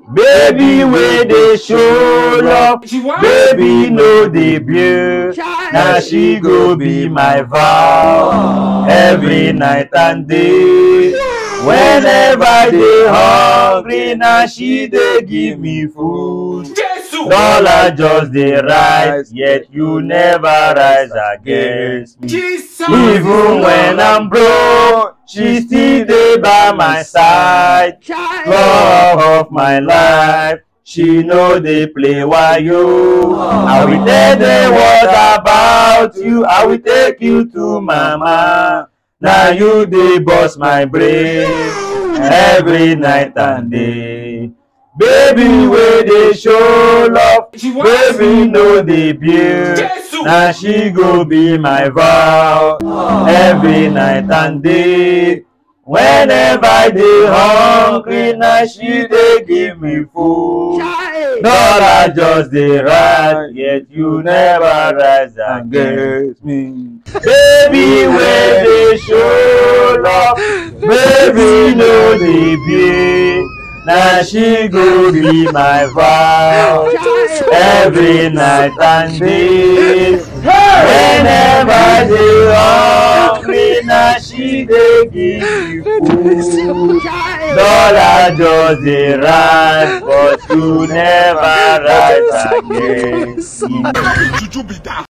Baby where they show love, baby know the beauty. Now she go be my vow every night and day. Whenever they hungry, now she they give me food. Dollar just they rise, yet you never rise against me. Even when I'm broke, she still there by my side. Love of my life, she know they play wayo. I will tell them what about you. I will take you to mama. Now you they bust my brain every night and day. Baby where they show love, baby know the beauty. Now she go be my vow every night and day. Whenever they hungry, now she they give me food. Dollar just they rise, yet you never rise against me. Baby where they show love, baby know the beauty. Now she go be my vow every night and day. Whenever they hungry, now she they give me food. Dollar just they rise, but you never rise again.